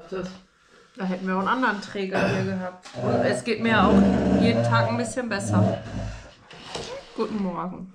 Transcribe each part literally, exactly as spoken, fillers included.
gehabt hast. Da hätten wir auch einen anderen Träger hier gehabt. Und es geht mir auch jeden Tag ein bisschen besser. Guten Morgen.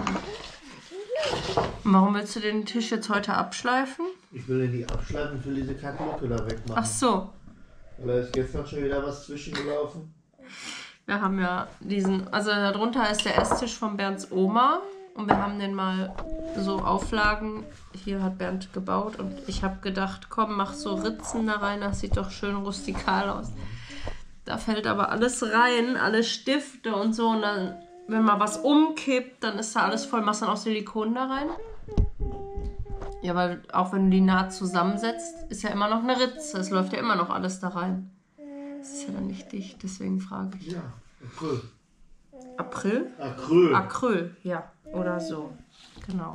Warum willst du den Tisch jetzt heute abschleifen? Ich will den nicht abschleifen, ich will diese Kackmucke da wegmachen. Ach so. Oder ist gestern schon wieder was zwischengelaufen? Wir haben ja diesen, also darunter ist der Esstisch von Bernds Oma. Und wir haben den mal so Auflagen, hier hat Bernd gebaut und ich habe gedacht, komm, mach so Ritzen da rein, das sieht doch schön rustikal aus. Da fällt aber alles rein, alle Stifte und so und dann, wenn mal was umkippt, dann ist da alles voll. Machst du dann auch Silikon da rein? Ja, weil auch wenn du die Naht zusammensetzt, ist ja immer noch eine Ritze, es läuft ja immer noch alles da rein. Das ist ja dann nicht dicht, deswegen frage ich. Ja, Acryl. April? Acryl. Acryl, ja. Oder so. Genau.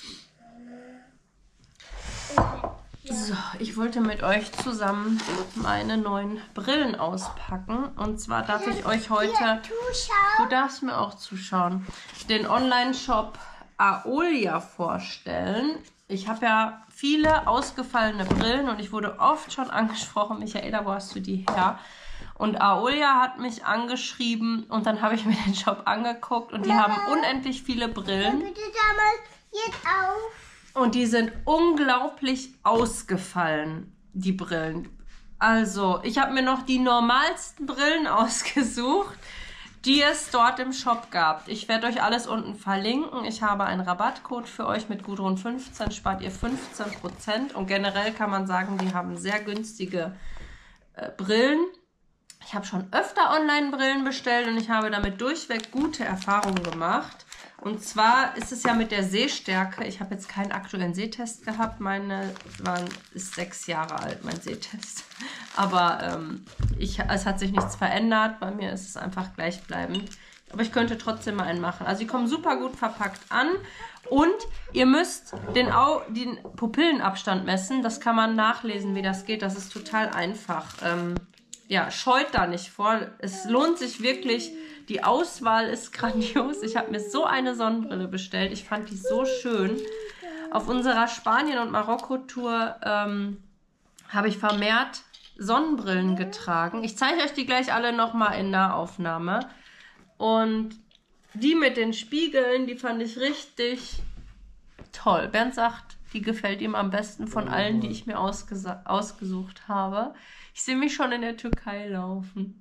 So, ich wollte mit euch zusammen meine neuen Brillen auspacken. Und zwar darf ich euch heute... Du darfst mir auch zuschauen. Den Online-Shop Aolia vorstellen. Ich habe ja viele ausgefallene Brillen und ich wurde oft schon angesprochen, Michaela, wo hast du die her? Und Aolia hat mich angeschrieben und dann habe ich mir den Shop angeguckt und die Mama, haben unendlich viele Brillen. Bitte damals jetzt auf. Und die sind unglaublich ausgefallen, die Brillen. Also, ich habe mir noch die normalsten Brillen ausgesucht, die es dort im Shop gab. Ich werde euch alles unten verlinken. Ich habe einen Rabattcode für euch mit Gudrun fünfzehn, spart ihr fünfzehn Prozent. Und generell kann man sagen, die haben sehr günstige äh, Brillen. Ich habe schon öfter Online-Brillen bestellt und ich habe damit durchweg gute Erfahrungen gemacht. Und zwar ist es ja mit der Sehstärke, ich habe jetzt keinen aktuellen Sehtest gehabt, meine waren, ist sechs Jahre alt, mein Sehtest. Aber ähm, ich, es hat sich nichts verändert, bei mir ist es einfach gleichbleibend. Aber ich könnte trotzdem mal einen machen. Also die kommen super gut verpackt an und ihr müsst den, Au den Pupillenabstand messen. Das kann man nachlesen, wie das geht. Das ist total einfach. Ähm, Ja, scheut da nicht vor. Es lohnt sich wirklich. Die Auswahl ist grandios. Ich habe mir so eine Sonnenbrille bestellt. Ich fand die so schön. Auf unserer Spanien- und Marokko-Tour ähm, habe ich vermehrt Sonnenbrillen getragen. Ich zeige euch die gleich alle nochmal in Nahaufnahme. Und die mit den Spiegeln, die fand ich richtig toll. Bernd sagt, die gefällt ihm am besten von allen, die ich mir ausgesucht habe. Ich sehe mich schon in der Türkei laufen.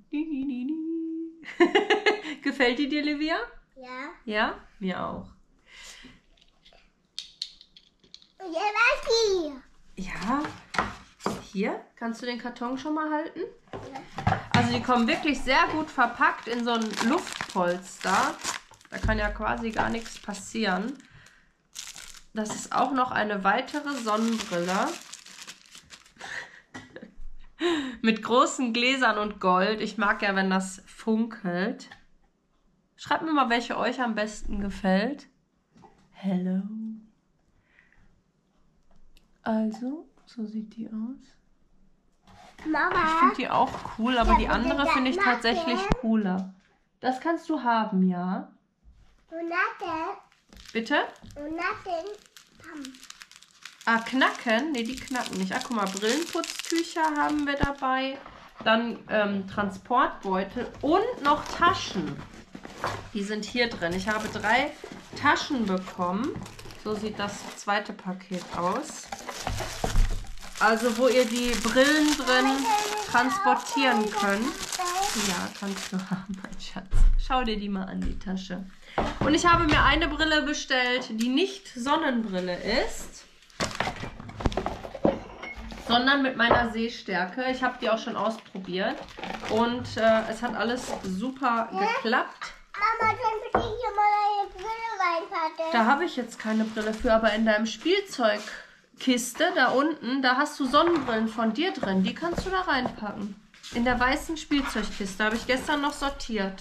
Gefällt die dir, Livia? Ja. Ja? Mir auch. Und ihr was hier? Ja. Hier, kannst du den Karton schon mal halten? Ja. Also die kommen wirklich sehr gut verpackt in so ein Luftpolster. Da kann ja quasi gar nichts passieren. Das ist auch noch eine weitere Sonnenbrille. Mit großen Gläsern und Gold. Ich mag ja, wenn das funkelt. Schreibt mir mal, welche euch am besten gefällt. Hello. Also, so sieht die aus. Mama. Ich finde die auch cool, aber Ja, die andere bitte, finde ich Nacken. tatsächlich cooler. Das kannst du haben, ja. Und Nacken. Bitte? Und Nacken. Ah, knacken? Ne, die knacken nicht. Ah, guck mal, Brillenputztücher haben wir dabei. Dann ähm, Transportbeutel und noch Taschen. Die sind hier drin. Ich habe drei Taschen bekommen. So sieht das zweite Paket aus. Also, wo ihr die Brillen drin transportieren könnt. Ja, kannst du haben, mein Schatz. Schau dir die mal an, die Tasche. Und ich habe mir eine Brille bestellt, die nicht Sonnenbrille ist, sondern mit meiner Sehstärke. Ich habe die auch schon ausprobiert und äh, es hat alles super geklappt. Mama, dann bitte hier mal eine Brille reinpacken. Da habe ich jetzt keine Brille für, aber in deinem Spielzeugkiste da unten, da hast du Sonnenbrillen von dir drin. Die kannst du da reinpacken. In der weißen Spielzeugkiste habe ich gestern noch sortiert.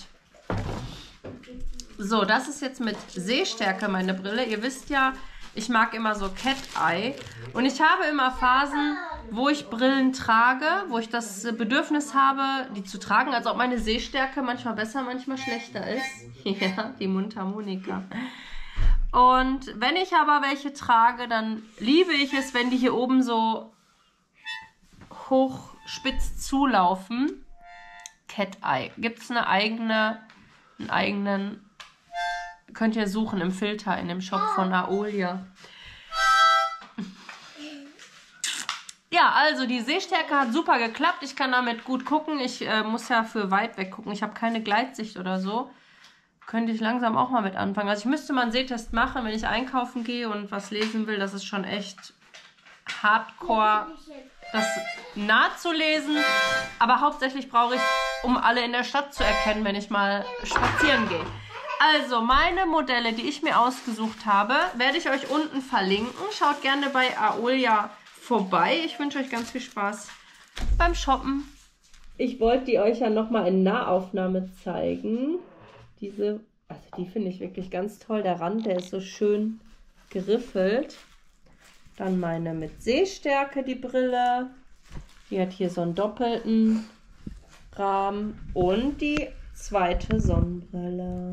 So, das ist jetzt mit Sehstärke meine Brille. Ihr wisst ja, ich mag immer so Cat-Eye. Und ich habe immer Phasen, wo ich Brillen trage, wo ich das Bedürfnis habe, die zu tragen. Also ob meine Sehstärke manchmal besser, manchmal schlechter ist. Ja, die Mundharmonika. Und wenn ich aber welche trage, dann liebe ich es, wenn die hier oben so hoch spitz zulaufen. Cat Eye. Gibt es eine eigene, einen eigenen, könnt ihr suchen im Filter in dem Shop von Aolia. Ja, also die Sehstärke hat super geklappt. Ich kann damit gut gucken. Ich äh, muss ja für weit weg gucken. Ich habe keine Gleitsicht oder so. Könnte ich langsam auch mal mit anfangen. Also ich müsste mal einen Sehtest machen, wenn ich einkaufen gehe und was lesen will. Das ist schon echt hardcore, das nachzulesen. Aber hauptsächlich brauche ich, um alle in der Stadt zu erkennen, wenn ich mal spazieren gehe. Also meine Modelle, die ich mir ausgesucht habe, werde ich euch unten verlinken. Schaut gerne bei Aolia vorbei. Ich wünsche euch ganz viel Spaß beim Shoppen. Ich wollte die euch ja nochmal in Nahaufnahme zeigen. Diese, also die finde ich wirklich ganz toll. Der Rand, der ist so schön geriffelt. Dann meine mit Sehstärke, die Brille. Die hat hier so einen doppelten Rahmen. Und die zweite Sonnenbrille.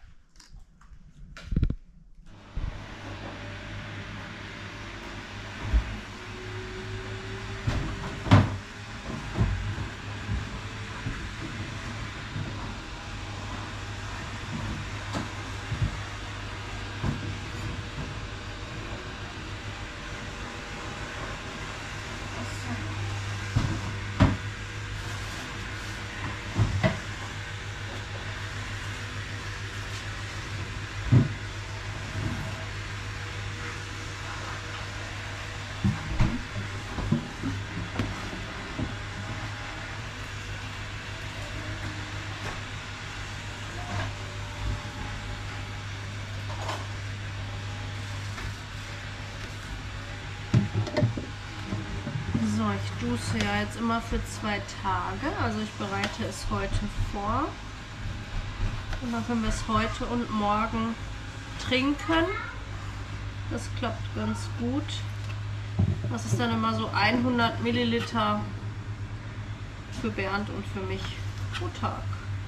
So, ich dusche ja jetzt immer für zwei Tage. Also ich bereite es heute vor. Und dann können wir es heute und morgen trinken. Das klappt ganz gut. Das ist dann immer so hundert Milliliter für Bernd und für mich pro Tag.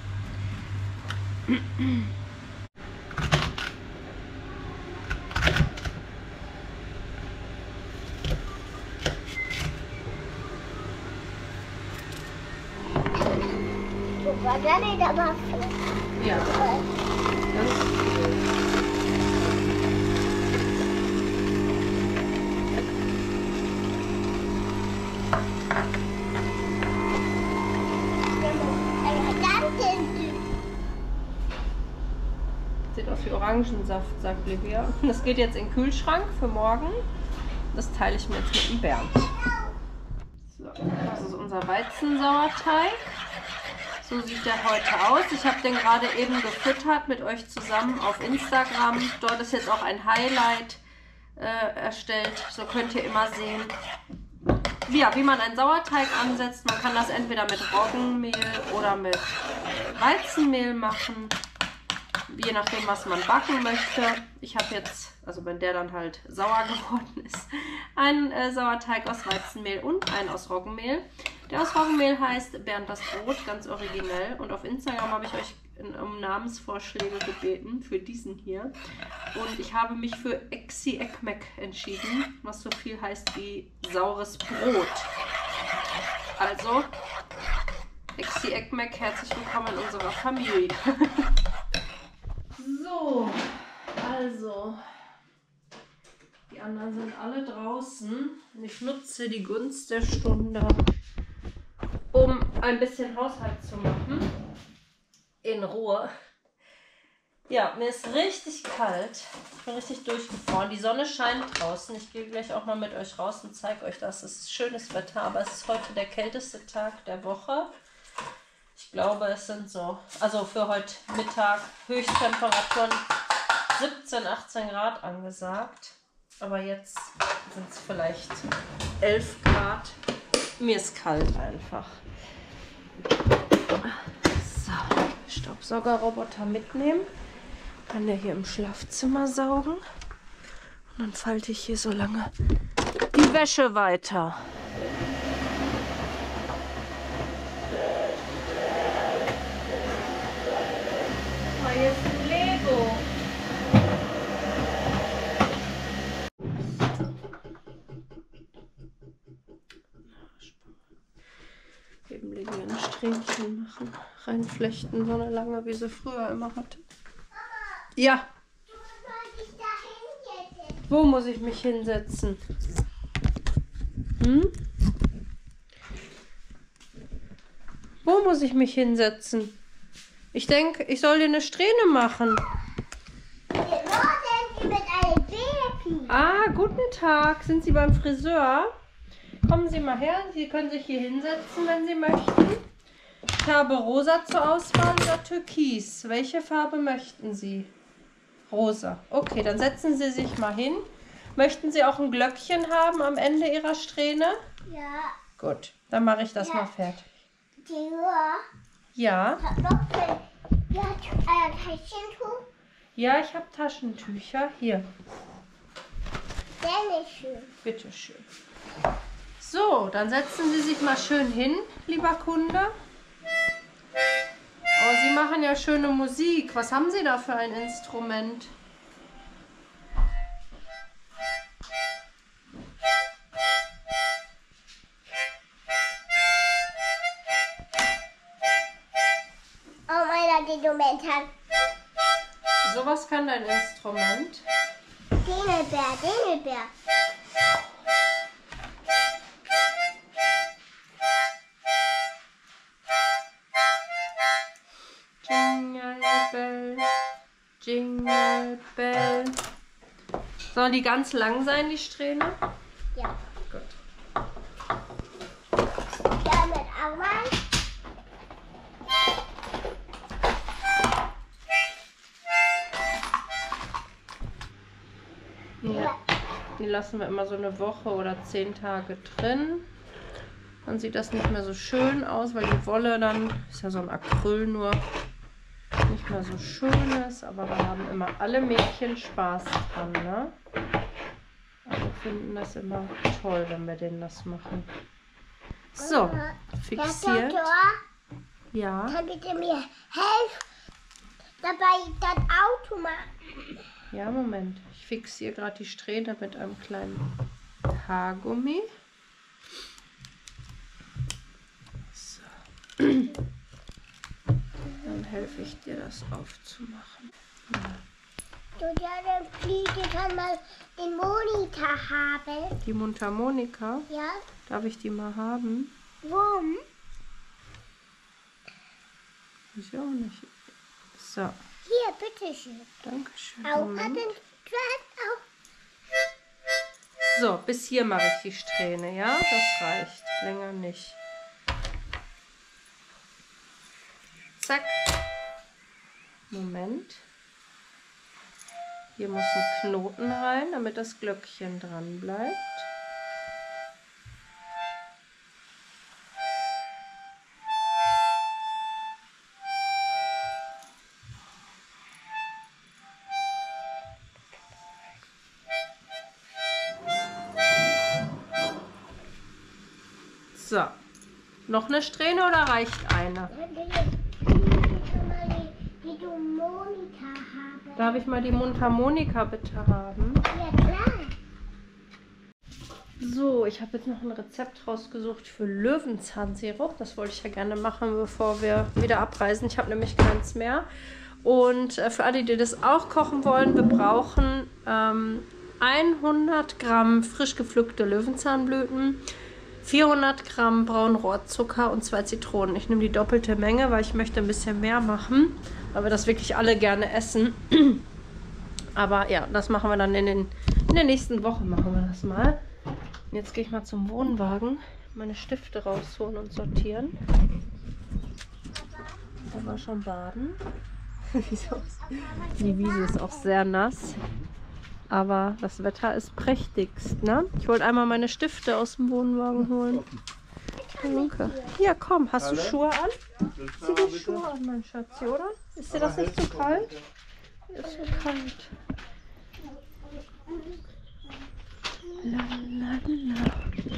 War gar nicht aber Ja, ganz viel. Sieht aus wie Orangensaft, sagt Livia. Das geht jetzt in den Kühlschrank für morgen. Das teile ich mir jetzt mit dem Bernd. So, das ist unser Weizensauerteig. So sieht der heute aus. Ich habe den gerade eben gefüttert mit euch zusammen auf Instagram. Dort ist jetzt auch ein Highlight äh, erstellt. So könnt ihr immer sehen, ja, wie man einen Sauerteig ansetzt. Man kann das entweder mit Roggenmehl oder mit Weizenmehl machen. Je nachdem, was man backen möchte. Ich habe jetzt, also wenn der dann halt sauer geworden ist, einen äh, Sauerteig aus Weizenmehl und einen aus Roggenmehl. Der aus Roggenmehl heißt Bernd das Brot, ganz originell. Und auf Instagram habe ich euch in, um Namensvorschläge gebeten für diesen hier. Und ich habe mich für Exi Ekmek entschieden, was so viel heißt wie saures Brot. Also, Exi Ekmek, herzlich willkommen in unserer Familie. So, also, die anderen sind alle draußen. Ich nutze die Gunst der Stunde, um ein bisschen Haushalt zu machen. In Ruhe. Ja, mir ist richtig kalt. Ich bin richtig durchgefroren. Die Sonne scheint draußen. Ich gehe gleich auch mal mit euch raus und zeige euch das. Es ist schönes Wetter, aber es ist heute der kälteste Tag der Woche. Ich glaube, es sind so, also für heute Mittag Höchsttemperaturen siebzehn, achtzehn Grad angesagt. Aber jetzt sind es vielleicht elf Grad. Mir ist kalt einfach. So, Staubsaugerroboter mitnehmen. Kann der hier im Schlafzimmer saugen. Und dann falte ich hier so lange die Wäsche weiter. Hier ist ein Lego. Strähnchen machen. Reinflechten, so eine lange, wie sie früher immer hatte. Ja. Wo muss ich mich hinsetzen? Hm? Wo muss ich mich hinsetzen? Ich denke, ich soll dir eine Strähne machen. Ah, guten Tag. Sind Sie beim Friseur? Kommen Sie mal her. Sie können sich hier hinsetzen, wenn Sie möchten. Ich habe rosa zur Auswahl oder türkis. Welche Farbe möchten Sie? Rosa. Okay, dann setzen Sie sich mal hin. Möchten Sie auch ein Glöckchen haben am Ende Ihrer Strähne? Ja. Gut, dann mache ich das Ja. mal fertig. Ja. Ja. Ich hab noch ein ja, ein Taschentuch. Ja, ich habe Taschentücher. Hier, Sehr schön. bitteschön. So, dann setzen Sie sich mal schön hin, lieber Kunde. Oh, Sie machen ja schöne Musik. Was haben Sie da für ein Instrument? Oh, meiner den Moment hat. Sowas kann dein Instrument. Dänelbär, Dänelbär. Jingle Bell, Jingle Bell. Sollen die ganz lang sein, die Strähne? Ja. Gut. Ja, mit Arbeit. Ja. Die lassen wir immer so eine Woche oder zehn Tage drin. Dann sieht das nicht mehr so schön aus, weil die Wolle dann, ist ja so ein Acryl nur, nicht mehr so schön ist. Aber da haben immer alle Mädchen Spaß dran, ne? Alle finden das immer toll, wenn wir denen das machen. So, fixiert. Doktor, Ja. kann bitte mir helfen, dabei das Auto machen? Ja, Moment. Ich fixiere gerade die Strähne mit einem kleinen Haargummi. So. Dann helfe ich dir, das aufzumachen. Ja. Du, ja, dann fliege kann mal den Monitor haben. Die Mundharmonika, Ja, darf ich die mal haben? warum? Weiß ich auch nicht. So, Hier, bitteschön. danke schön. Auch Moment. hat den auch. So, bis hier mache ich die Strähne, ja? Das reicht. Länger nicht. Zack. Moment. Hier muss ein Knoten rein, damit das Glöckchen dran bleibt. So. Noch eine Strähne oder reicht eine? Die du Monitor haben. Darf ich mal die Mundharmonika bitte haben? Ja, klar. So, ich habe jetzt noch ein Rezept rausgesucht für Löwenzahnsirup. Das wollte ich ja gerne machen, bevor wir wieder abreisen. Ich habe nämlich keins mehr. Und äh, für alle, die das auch kochen wollen, wir brauchen ähm, hundert Gramm frisch gepflückte Löwenzahnblüten, vierhundert Gramm braunen Rohrzucker und zwei Zitronen. Ich nehme die doppelte Menge, weil ich möchte ein bisschen mehr machen, weil wir das wirklich alle gerne essen. Aber ja, das machen wir dann in, den, in der nächsten Woche, machen wir das mal. Und jetzt gehe ich mal zum Wohnwagen, meine Stifte rausholen und sortieren. Da war schon baden. Die Wiese ist auch sehr nass. Aber das Wetter ist prächtigst, ne? Ich wollte einmal meine Stifte aus dem Wohnwagen holen. Danke. Ja, komm, hast du Schuhe an? Zieh die Schuhe an, mein Schatzi, oder? Ist dir das nicht zu kalt? Ist so kalt. Lalalala.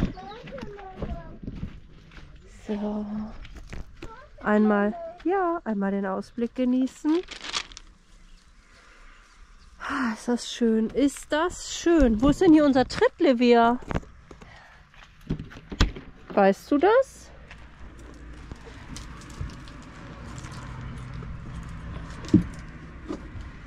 So. Einmal, ja, einmal den Ausblick genießen. Ah, ist das schön. Ist das schön. Wo ist denn hier unser Trittlevia? Weißt du das?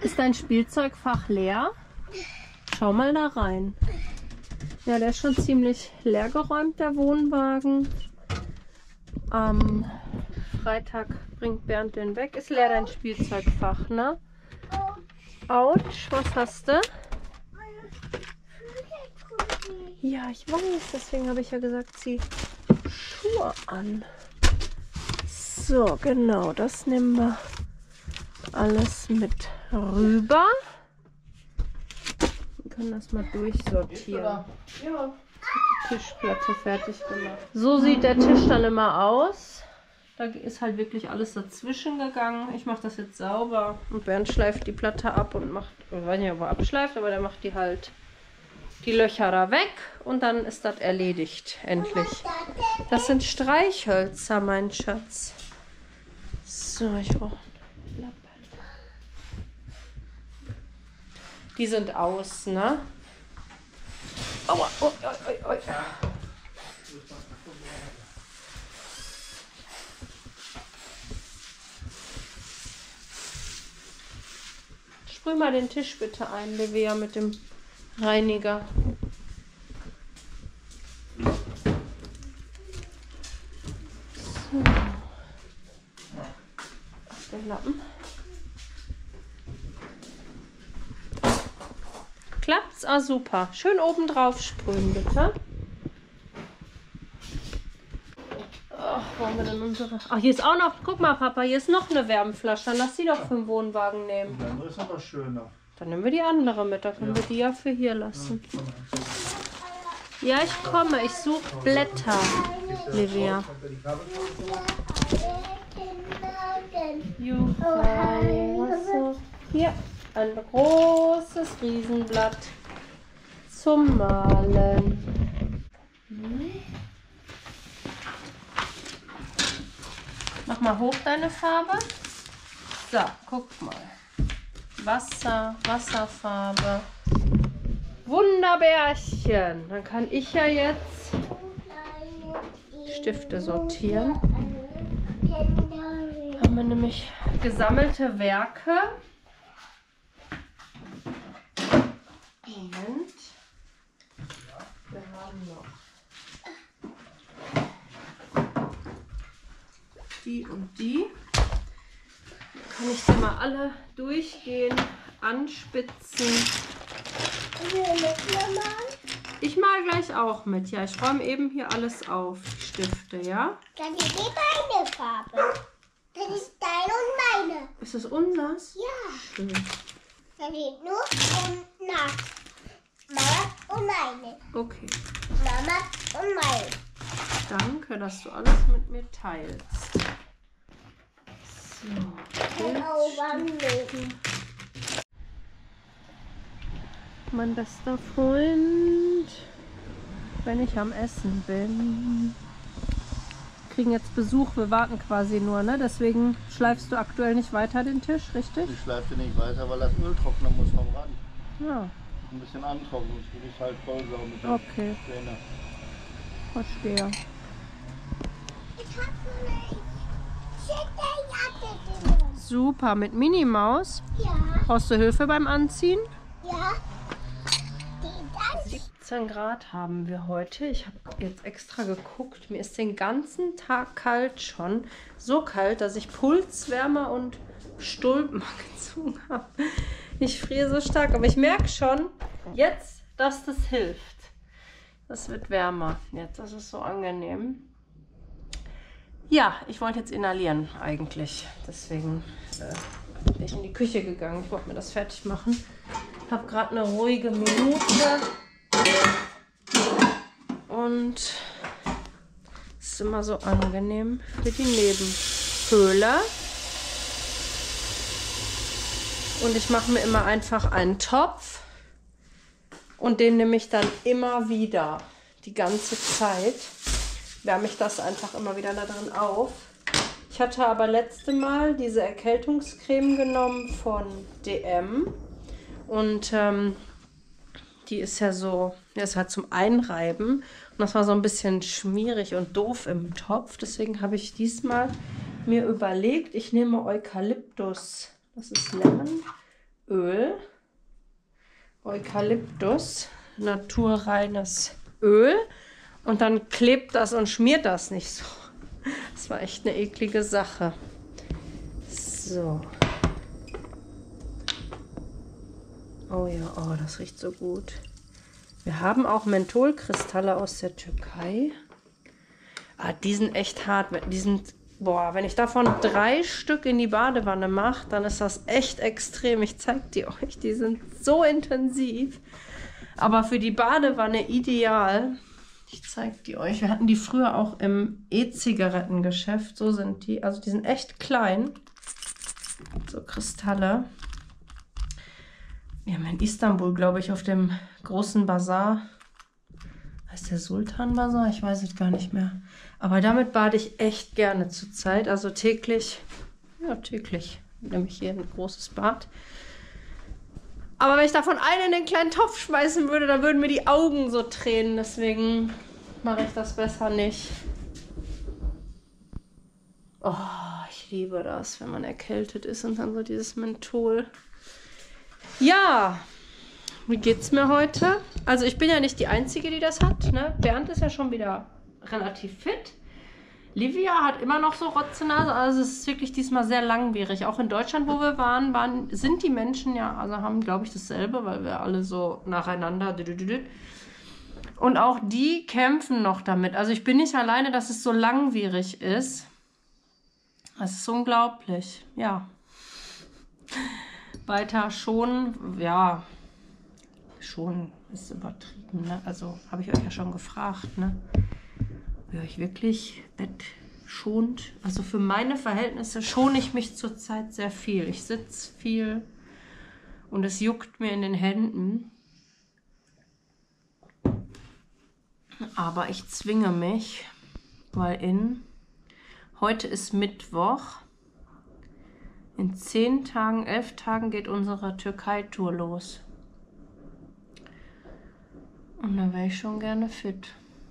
Ist dein Spielzeugfach leer? Schau mal da rein. Ja, der ist schon ziemlich leer geräumt, der Wohnwagen. Am Freitag bringt Bernd den weg. Ist leer dein Spielzeugfach, ne? Autsch, was hast du? Ja, ich weiß, deswegen habe ich ja gesagt, zieh Schuhe an. So, genau, das nehmen wir alles mit rüber. Wir können das mal durchsortieren. Ja, die Tischplatte fertig gemacht. So sieht der Tisch dann immer aus. Da ist halt wirklich alles dazwischen gegangen. Ich mache das jetzt sauber. Und Bernd schleift die Platte ab und macht, ich weiß nicht, ob er abschleift, aber der macht die halt, die Löcher da weg. Und dann ist das erledigt, endlich. Das sind Streichhölzer, mein Schatz. So, ich brauche einen Lappen. Die sind aus, ne? Aua, oi, oi, oi. Sprüh mal den Tisch bitte ein, Livia, mit dem Reiniger. So. Den Lappen. Klappt's? Ah, super. Schön oben drauf sprühen, bitte. Ach, wo haben wir denn unsere? Ach, hier ist auch noch, guck mal, Papa, hier ist noch eine Wärmflasche. Dann lass die doch für den Wohnwagen nehmen. Die andere ist aber schöner. Dann nehmen wir die andere mit, dann können Ja. wir die ja für hier lassen. Ja, ich komme, ich suche Blätter, Livia. Juhu, was so? Hier, ein großes Riesenblatt zum Malen. Hm. Mach mal hoch deine Farbe. So, guck mal. Wasser, Wasserfarbe. Wunderbärchen. Dann kann ich ja jetzt Stifte sortieren. Haben wir nämlich gesammelte Werke. Moment. Wir haben noch die und die. Kann ich die mal alle durchgehen, anspitzen. Ich mal gleich auch mit. Ja, ich räume eben hier alles auf, die Stifte, ja? Das ist die meine Farbe. Das ist deine und meine. Ist das unseres? Ja. Schön. Da steht nur und nach. Mama und meine. Okay. Mama und meine. Danke, dass du alles mit mir teilst. So. Genau, Mein bester Freund, wenn ich am Essen bin. Wir kriegen jetzt Besuch, wir warten quasi nur, ne? Deswegen schleifst du aktuell nicht weiter den Tisch, richtig? Ich schleife nicht weiter, weil das Öl trocknen muss vom Rand. Ja. Ein bisschen antrocknen, sonst würde ich halt voll saugen mit der Okay. Späne. Verstehe. Ich hab so eine Jacke drin. Super, mit Minimaus. Ja, Brauchst du Hilfe beim Anziehen? ja. Die das. siebzehn Grad haben wir heute. Ich habe jetzt extra geguckt. Mir ist den ganzen Tag kalt schon. So kalt, dass ich Pulswärmer und Stulpen gezogen habe. Ich friere so stark, aber ich merke schon jetzt, dass das hilft. Das wird wärmer. Jetzt ist es so angenehm. Ja, ich wollte jetzt inhalieren eigentlich. Deswegen äh, bin ich in die Küche gegangen. Ich wollte mir das fertig machen. Ich habe gerade eine ruhige Minute. Und es ist immer so angenehm für die Nebenhöhle. Und ich mache mir immer einfach einen Topf. Und den nehme ich dann immer wieder, die ganze Zeit. Wärme ich das einfach immer wieder da drin auf. Ich hatte aber letzte Mal diese Erkältungscreme genommen von D M. Und ähm, die ist ja so, die ist halt zum Einreiben. Und das war so ein bisschen schmierig und doof im Topf. Deswegen habe ich diesmal mir überlegt, ich nehme Eukalyptus. Das ist Lemon. Öl. Eukalyptus, naturreines Öl. Und dann klebt das und schmiert das nicht so. Das war echt eine eklige Sache. So. Oh ja, oh, das riecht so gut. Wir haben auch Mentholkristalle aus der Türkei. Ah, die sind echt hart. Die sind, boah, wenn ich davon drei Stück in die Badewanne mache, dann ist das echt extrem. Ich zeige die euch. Die sind so intensiv. Aber für die Badewanne ideal. Ich zeige die euch. Wir hatten die früher auch im E-Zigarettengeschäft. So sind die. Also die sind echt klein. So Kristalle. Wir haben in Istanbul, glaube ich, auf dem großen Bazar. Heißt der Sultan Bazar? Ich weiß es gar nicht mehr. Aber damit bade ich echt gerne zur Zeit. Also täglich. Ja, täglich. Nämlich hier ein großes Bad. Aber wenn ich davon einen in den kleinen Topf schmeißen würde, dann würden mir die Augen so tränen. Deswegen mache ich das besser nicht. Oh, ich liebe das, wenn man erkältet ist und dann so dieses Menthol. Ja, wie geht's mir heute? Also ich bin ja nicht die Einzige, die das hat. Ne? Bernd ist ja schon wieder relativ fit. Livia hat immer noch so Rotzenase. Also es ist wirklich diesmal sehr langwierig. Auch in Deutschland, wo wir waren, waren sind die Menschen ja, also haben, glaube ich, dasselbe, weil wir alle so nacheinander. Und auch die kämpfen noch damit. Also ich bin nicht alleine, dass es so langwierig ist. Das ist unglaublich. Ja. Weiter schonen, ja, schon ist übertrieben, ne? Also habe ich euch ja schon gefragt, ne? Ob ihr euch wirklich Bett schont. Also für meine Verhältnisse schone ich mich zurzeit sehr viel. Ich sitze viel und es juckt mir in den Händen. Aber ich zwinge mich, weil in, heute ist Mittwoch. In zehn Tagen, elf Tagen geht unsere Türkei-Tour los. Und da wäre ich schon gerne fit.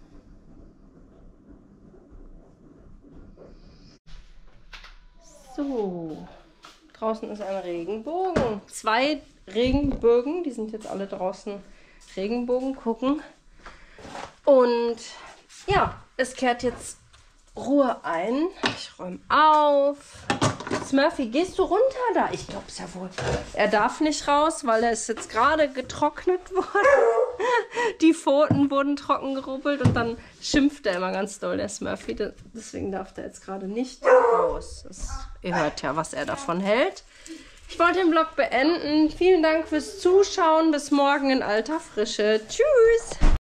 So, draußen ist ein Regenbogen. Zwei Regenbögen, die sind jetzt alle draußen Regenbogen gucken. Und ja, es kehrt jetzt Ruhe ein. Ich räume auf. Smurfy, gehst du runter da? Ich glaube es ja wohl. Er darf nicht raus, weil er ist jetzt gerade getrocknet worden. Die Pfoten wurden trocken gerubbelt und dann schimpft er immer ganz doll, der Smurfy. Deswegen darf der jetzt gerade nicht raus. Das, ihr hört ja, was er davon hält. Ich wollte den Vlog beenden. Vielen Dank fürs Zuschauen. Bis morgen in alter Frische. Tschüss!